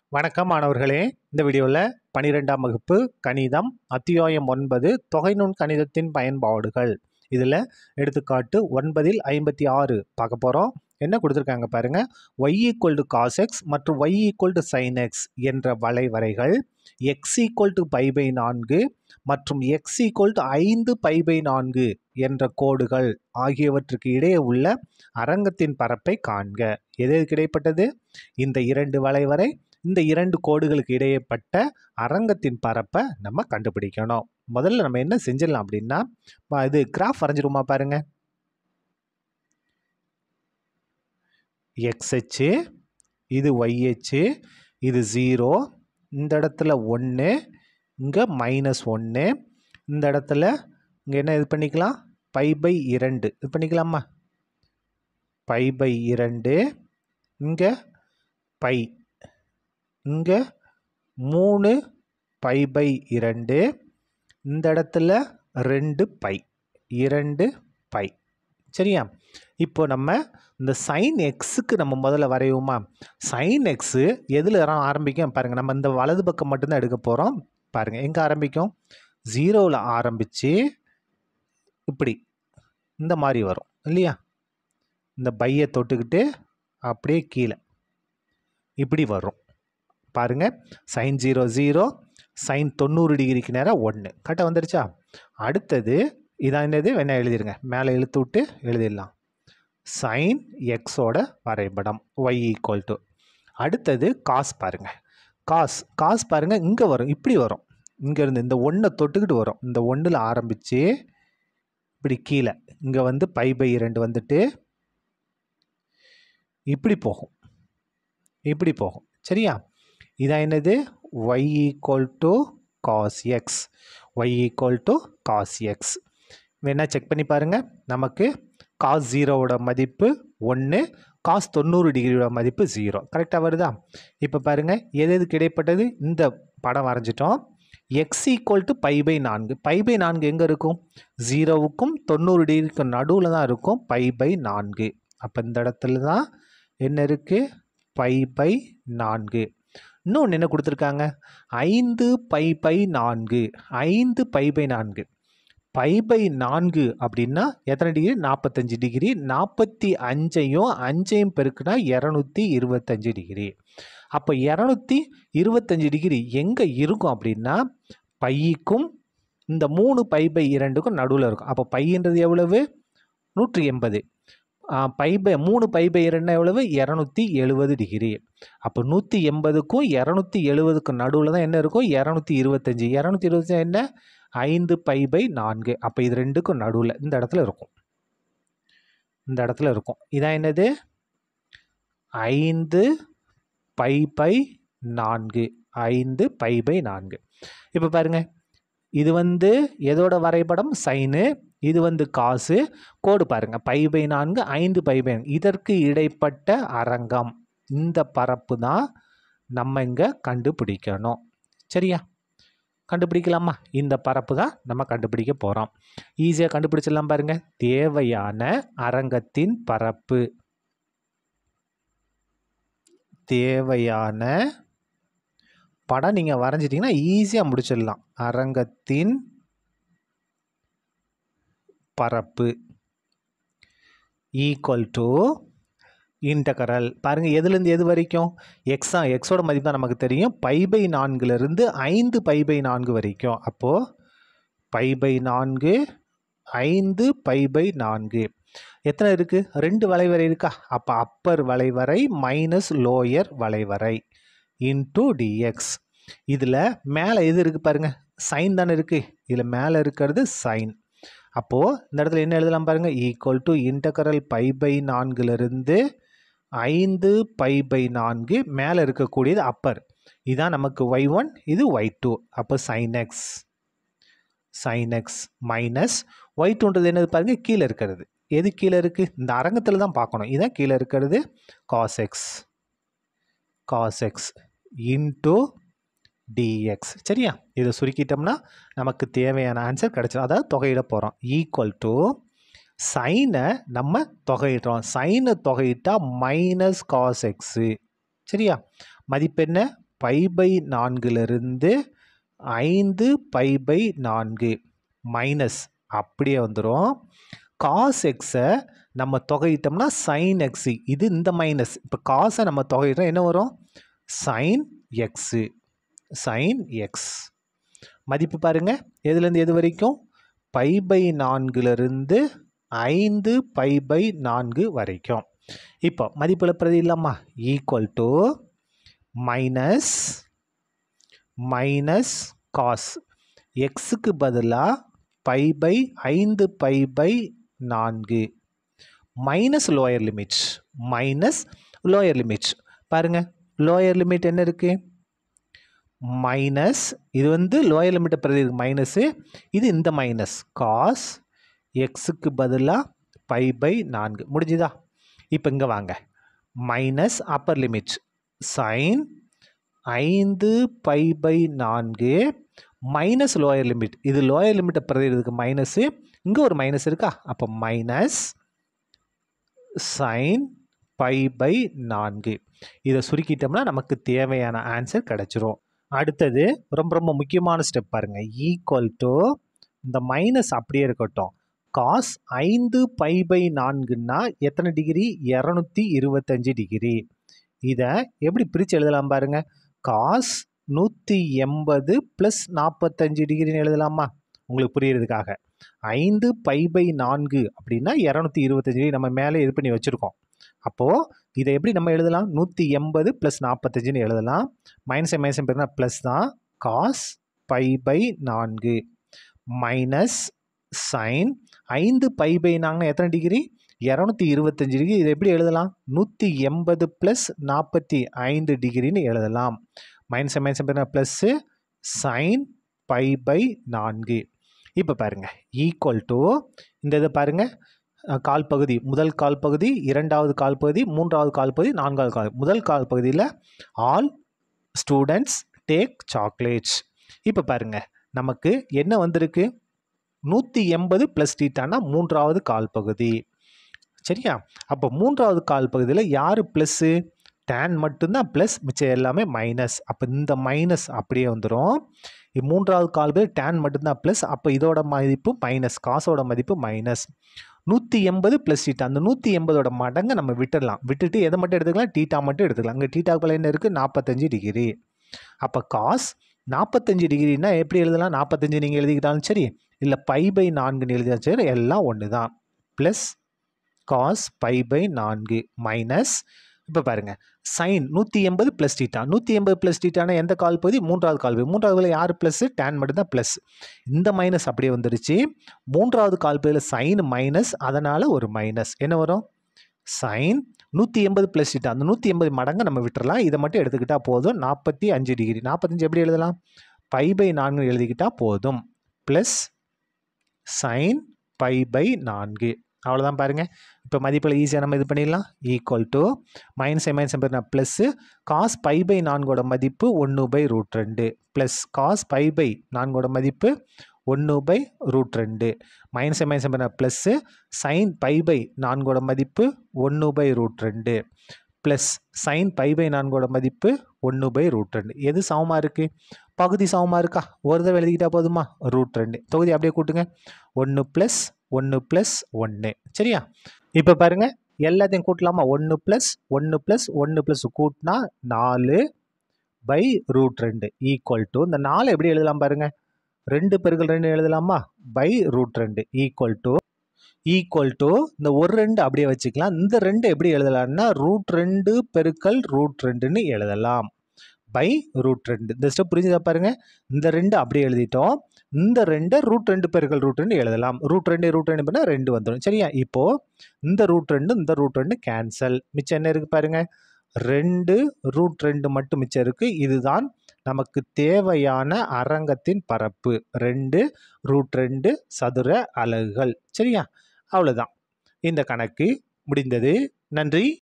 வணக்கம் மாணவர்களே. இந்த வீடியோவில் 12ஆம் வகுப்பு கணிதம் அத்தியாயம் 9 தொகைநுண் கணிதத்தின் பயன்பாடுகள். இதில் எடுத்துக்காட்டு 9இல் 56 பார்க்க போகிறோம். என்ன கொடுத்துருக்காங்க பாருங்க. y = cos x மற்றும் y = sin x என்ற வளைவரைகள் x = π/4 மற்றும் x = 5π/4 என்ற கோடுகள் ஆகியவற்றுக்கு இடையே உள்ள அரங்கத்தின் பரப்பை காண்க. எதற்கு இடைப்பட்டது? இந்த இரண்டு வளைவரை, இந்த இரண்டு கோடுகளுக்கு இடையேப்பட்ட அரங்கத்தின் பரப்பை நம்ம கண்டுபிடிக்கணும். முதல்ல நம்ம என்ன செஞ்சிடலாம் அப்படின்னா, இது கிராஃப் வரைஞ்சிருமா பாருங்க. எக்ஸ் அச்சு, இது ஒய் அச்சு, இது 0, இந்த இடத்துல 1, இங்கே -1, இந்த இடத்துல இங்கே என்ன இது பண்ணிக்கலாம், π/2 இது பண்ணிக்கலாமா, π/2, இங்கே π, இங்கே 3π/2, இந்த இடத்துல 2π, 2π. சரியா? இப்போ நம்ம இந்த சைன் எக்ஸுக்கு நம்ம முதல்ல வரையுமா. சைன் எக்ஸு எதில் ஆரம்பிக்கும் பாருங்கள். நம்ம இந்த வலது பக்கம் மட்டும்தான் எடுக்க போகிறோம். பாருங்கள் எங்கே ஆரம்பிக்கும், 0ல் ஆரம்பித்து இப்படி இந்த மாதிரி வரும் இல்லையா. இந்த பையை தொட்டுக்கிட்டு அப்படியே கீழே இப்படி வரும் பாருங்கள். சைன் 0 0, சைன் 90 டிகிரிக்கு நேராக 1 கரெக்டாக வந்துருச்சா. அடுத்தது இதான் என்னது வேணா எழுதிருங்க, மேலே இழுத்து விட்டு எழுதிடலாம். சைன் எக்ஸோட வரைபடம் y = அடுத்தது காஸ் பாருங்க. காஸ் பாருங்க, இங்கே வரும், இப்படி வரும், இங்கேருந்து இந்த 1 தொட்டுக்கிட்டு வரும். இந்த 1ல் ஆரம்பித்து இப்படி கீழே இங்கே வந்து π/2 வந்துட்டு இப்படி போகும், இப்படி போகும். சரியா? இதான் என்னது, y = cos x, y = cos x. வேணா செக் பண்ணி பாருங்கள். நமக்கு cos 0வோட மதிப்பு 1, cos 90 டிகிரியோட மதிப்பு 0 கரெக்டாக வருதா. இப்போ பாருங்கள் எதுக்கு இடைப்பட்டது, இந்த படம் வரைஞ்சிட்டோம். x = π/4, π/4 எங்கே இருக்கும், 0வுக்கும் 90 டிகிரிக்கும் நடுவில் தான் இருக்கும், π/4. அப்போ இந்த இடத்துல தான் என்ன இருக்குது, π/4. இன்னொன்று என்ன கொடுத்துருக்காங்க, 5π/4, 5π/4. π/4 அப்படின்னா எத்தனை டிகிரி, 45 டிகிரி. 45ஐயும் 5ஐயும் பெருக்குனா 225 டிகிரி. அப்போ 225 டிகிரி எங்கே இருக்கும் அப்படின்னா, பைக்கும் இந்த 3π/2க்கும் நடுவில் இருக்கும். அப்போ பைன்றது எவ்வளவு, 180. 3π/2 எவ்வளவு, 270 டிகிரி. அப்போ 180க்கும் 270க்கும் நடுவில் தான் என்ன இருக்கும், 225. 225 என்ன, 5π/4. அப்போ இது ரெண்டுக்கும் நடுவில் இந்த இடத்துல இருக்கும், இந்த இடத்துல இருக்கும். இதான் என்னது, 5π/4, 5π/4. இப்போ பாருங்க, இது வந்து எதோட வரைபடம், சைனு, இது வந்து காசு. கோடு பாருங்க, π/4, 5π/4. இதற்கு இடைப்பட்ட அரங்கம், இந்த பரப்பு தான் நம்ம இங்கே கண்டுபிடிக்கணும். சரியா? கண்டுபிடிக்கலாமா? இந்த பரப்பு தான் நம்ம கண்டுபிடிக்க போகிறோம். ஈஸியாக கண்டுபிடிச்சிடலாம் பாருங்க. தேவையான அரங்கத்தின் பரப்பு, தேவையான படம் நீங்கள் வரைஞ்சிட்டிங்கன்னா ஈஸியாக முடிச்சிடலாம். அரங்கத்தின் பரப்பு = இன்டகரல் பாருங்கள், எதுலேருந்து எது வரைக்கும், எக்ஸோட மதிப்பு தான் நமக்கு தெரியும், π/4லேருந்து 5π/4 வரைக்கும். அப்போது π/4, 5π/4 எத்தனை இருக்குது, 2 வளைவரை இருக்கா. அப்போ அப்பர் வளைவரை மைனஸ் லோயர் வளைவரை இன்ட்டு dx. இதில் மேலே எது இருக்குது பாருங்கள், சைன் தானே இருக்குது. இதில் மேலே இருக்கிறது சைன். அப்போது இந்த இடத்துல என்ன எழுதலாம் பாருங்கள், = இன்டகரல் π/4லேருந்து 5π/4, மேலே இருக்கக்கூடியது அப்பர். இதுதான் நமக்கு y1, இது y2. அப்போ sin x மைனஸ் y2ன்றது என்னது பாருங்கள், கீழே இருக்கிறது. எது கீழே இருக்குது, இந்த அரங்கத்தில் தான் பார்க்கணும். இதுதான் கீழே இருக்கிறது, cos x இன்ட்டு dx. சரியா? இதை சுருக்கிட்டோம்னா நமக்கு தேவையான ஆன்சர் கிடச்சிடும். அதாவது தொகையிட போகிறோம். = சைனை நம்ம தொகையிடுறோம். சைனை தொகையிட்டால் -cos x. சரியா? மதிப்பு என்ன, π/4 5 π/4 மைனஸ் அப்படியே வந்துடும். காஸ் எக்ஸை நம்ம தொகையிட்டோம்னா சைன் எக்ஸு, இது இந்த மைனஸ். இப்போ காசை நம்ம தொகையிட்டோம் என்ன வரும்? Sine x, sine x. மதிப்பு பாருங்க, எதுலேருந்து எது வரைக்கும்? π/4 5 π/4 வரைக்கும். இப்போ மதிப்பில் பிரதி இல்லாமா? Equal to minus minus cos எக்ஸுக்கு பதிலாக π/5 π/4 minus lower limit, minus lower limit. பாருங்க, லோயர் லிமிட் என்ன இருக்கு? மைனஸ், இது வந்து லோயர் லிமிட்டை பிரதி இருக்கு மைனஸு, இது இந்த மைனஸ் காஸ் எக்ஸுக்கு பதிலாக π/4 முடிஞ்சுதா? இப்போ இங்கே வாங்க, minus upper limit sine 5 π/4 minus lower limit, இது லோயர் லிமிட்டை பிரதி இருக்கு மைனஸு, இங்கே ஒரு மைனஸ் இருக்கா? அப்போ மைனஸ் சைன் π/4. இதை சுருக்கிட்டோம்னா நமக்கு தேவையான ஆன்சர் கிடைச்சிரும். அடுத்தது ரொம்ப ரொம்ப முக்கியமான ஸ்டெப் பாருங்க, ஈக்குவல் டு இந்த மைனஸ் அப்படியே இருக்கட்டும். காஸ் 5 π/4ன்னா எத்தனை டிகிரி? 225 டிகிரி. இதை எப்படி பிரித்து எழுதலாம் பாருங்க, காஸ் 180 + 45 டிகிரின்னு எழுதலாமா? உங்களுக்கு புரியறதுக்காக 5 π/4 அப்படின்னா 225 டிகிரி நம்ம மேலே இது பண்ணி வச்சுருக்கோம். அப்போது இதை எப்படி நம்ம எழுதலாம்? 180 + 45ன்னு எழுதலாம். மைனஸ் மைனஸ் பேருனா ப்ளஸ் தான். காஸ் π/4 மைனஸ் சைன் 5 π/4 எத்தனை டிகிரி? 225 டிகிரி. இதை எப்படி எழுதலாம்? 180 + 45 டிகிரின்னு எழுதலாம். மைனஸ் மைனஸ் பேருனா ப்ளஸ்ஸு சைன் π/4. இப்போ பாருங்கள், ஈக்குவல் டு இந்த இதை பாருங்கள், கால் பகுதி, முதல் கால் பகுதி, இரண்டாவது கால் பகுதி, மூன்றாவது கால் பகுதி, நான்காவது கால். முதல் கால் பகுதியில் ஆல் ஸ்டூடெண்ட்ஸ் டேக் சாக்லேட்ஸ். இப்போ பாருங்க, நமக்கு என்ன வந்திருக்கு? 180 + θன்னா மூன்றாவது கால் பகுதி, சரியா? அப்போ மூன்றாவது கால் பகுதியில் யார் ப்ளஸ்ஸு? tan மட்டும்தான் ப்ளஸ், மிச்சம் எல்லாமே மைனஸ். அப்போ இந்த மைனஸ் அப்படியே வந்துடும். மூன்றாவது கால் பகுதி tan மட்டும்தான் ப்ளஸ், அப்போ இதோட மதிப்பு மைனஸ், காசோட மதிப்பு மைனஸ். 180 + θ, அந்த 180ஓட மடங்கை நம்ம விட்டுடலாம். விட்டுட்டு எதை மட்டும் எடுத்துக்கலாம்? θ மட்டும் எடுத்துக்கலாம். அங்கே θ என்ன இருக்குது? 45 டிகிரி. அப்போ காஸ் 45 டிகிரின்னா எப்படி எழுதலாம்? 45 நீங்கள் எழுதிக்கிட்டாலும் சரி, இல்லை π/4ன்னு எழுதினாலும் சரி, எல்லாம் ஒன்று தான். ப்ளஸ் காஸ் π/4 மைனஸ், இப்போ பாருங்கள், சைன் 180 + θ. 180 + θன்னா எந்த கால் பகுதி? மூன்றாவது கால் பகுதி. மூன்றாவதுல யார் ப்ளஸ்ஸு? tan மட்டும்தான் ப்ளஸ். இந்த மைனஸ் அப்படியே வந்துருச்சு. மூன்றாவது கால் பகுதியில் சைன் மைனஸ், அதனால் ஒரு மைனஸ் என்ன வரும்? சைன் 180 + θ. அந்த 180 மடங்கை நம்ம விட்டுறலாம். இதை மட்டும் எடுத்துக்கிட்டால் போதும். 45 டிகிரி. 45 எப்படி எழுதலாம்? π/4 எழுதிக்கிட்டால் போதும். Plus sine π/4. அவ்வளோதான் பாருங்கள். இப்போ மதிப்பில் ஈஸியாக நம்ம இது பண்ணிடலாம். ஈக்குவல் டு மைனஸ் மைனஸ் பேர் ப்ளஸ்ஸு காஸ் π/4ஓட மதிப்பு 1/√2 ப்ளஸ் காஸ் π/4ஓட மதிப்பு 1/√2 மைனஸ் மைனஸ் பேர் ப்ளஸ்ஸு சைன் π/4ஓட மதிப்பு 1/√2 ப்ளஸ் சைன் π/4ஓட மதிப்பு 1/√2. எது சமமாக இருக்குது? பகுதி சமமாக இருக்கா? ஒரு தடவை எழுதிக்கிட்டால் போதுமா? √2. தொகுதி அப்படியே கூட்டுங்க. 1 + 1 + 1. சரியா? இப்போ பாருங்கள், எல்லாத்தையும் கூட்டலாமா? 1 + 1 + 1 + கூட்டினா 4/√2 ஈக்குவல் டு இந்த 4 எப்படி எழுதலாம் பாருங்கள்? 2 × 2 எழுதலாமா? /√2 ஈக்குவல் டு இந்த ஒரு 2 அப்படியே வச்சுக்கலாம். இந்த 2 எப்படி எழுதலாம்னா √2 × √2ன்னு எழுதலாம். /√2. இந்த ஸ்டெப் புரிஞ்சுதா பாருங்க? இந்த 2 அப்படியே எழுதிட்டோம். இந்த 2 √2 × √2 எழுதலாம். √2 பண்ணா 2 வந்துடும். சரியா? இப்போ இந்த √2 இந்த √2 கேன்சல். மிச்சம் என்ன இருக்கு பாருங்க? 2 √2 மட்டும் மிச்சம் இருக்கு. இதுதான் நமக்கு தேவையான அரங்கத்தின் பரப்பு. 2 √2 சதுர அலகுகள். சரியா? அவ்வளவுதான். இந்த கணக்கு முடிந்தது. நன்றி.